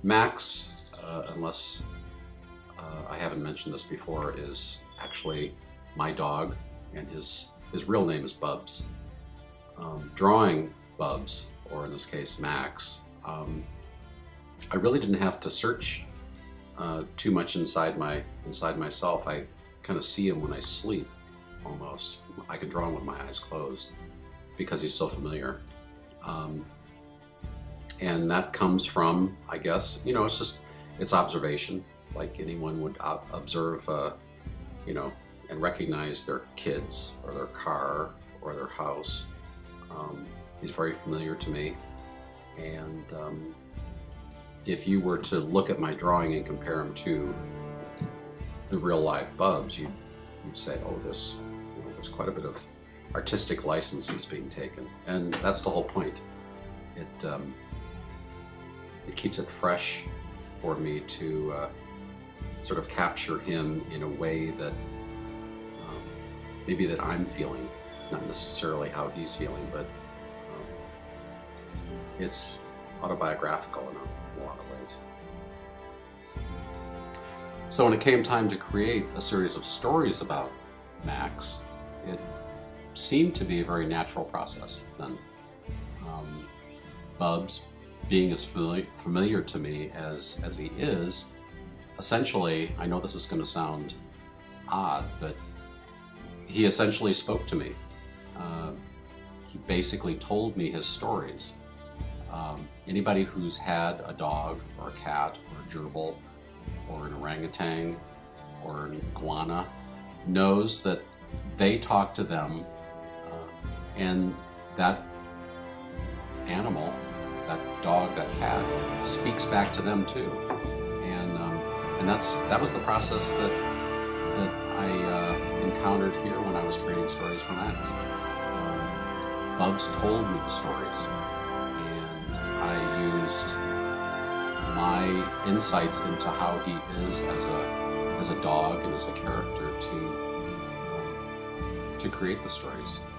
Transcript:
Max, unless I haven't mentioned this before, is actually my dog, and his real name is Bubs. Drawing Bubs, or in this case Max, I really didn't have to search too much inside myself. I kind of see him when I sleep, almost. I can draw him with my eyes closed because he's so familiar. And that comes from, I guess, it's observation, like anyone would observe, and recognize their kids or their car or their house. He's very familiar to me. And if you were to look at my drawing and compare him to the real life Bubs, you'd say, oh, there's quite a bit of artistic licenses being taken. And that's the whole point. It keeps it fresh for me to sort of capture him in a way that maybe that I'm feeling, not necessarily how he's feeling, but it's autobiographical in a lot of ways. So when it came time to create a series of stories about Max, it seemed to be a very natural process then. Bubs, being as familiar to me as he is, essentially, I know this is going to sound odd, but he essentially spoke to me. He basically told me his stories. Anybody who's had a dog or a cat or a gerbil or an orangutan or an iguana knows that they talk to them, and that animal, that dog, that cat, speaks back to them too. And that was the process that I encountered here when I was creating stories for Max. Bubs told me the stories, and I used my insights into how he is as a dog and as a character to create the stories.